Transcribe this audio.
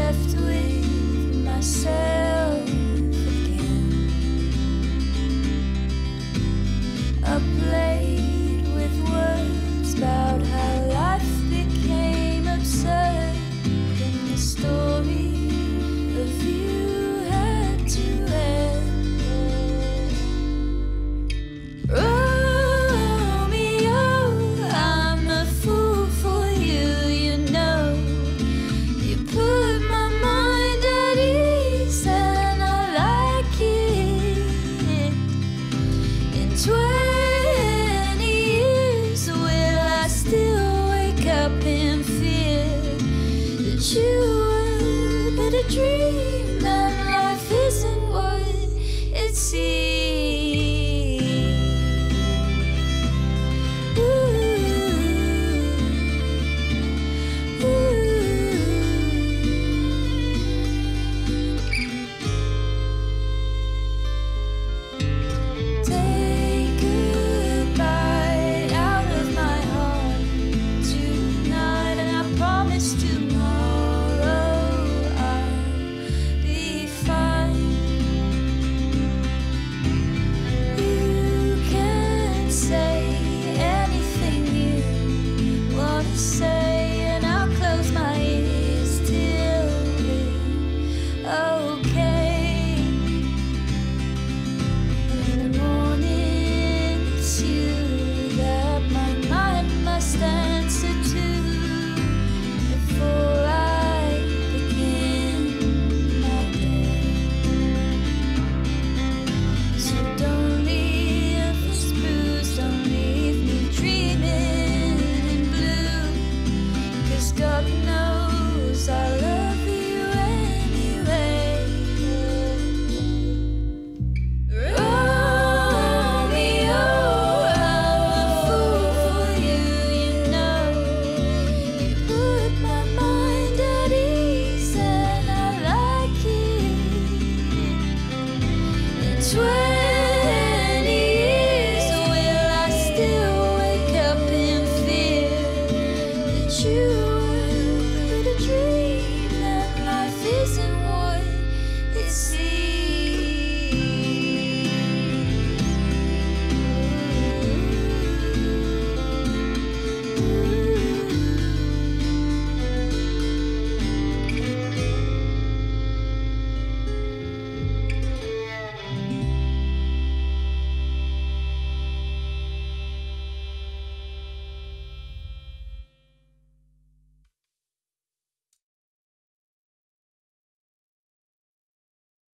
left with myself again. A plate with words about how life became absurd, and the story of you had to end. Romeo, I'm a fool for you, you know. You put my mind at ease and I like it. In 20 years will I still wake up in fear that you were but a dream and life isn't what it seems.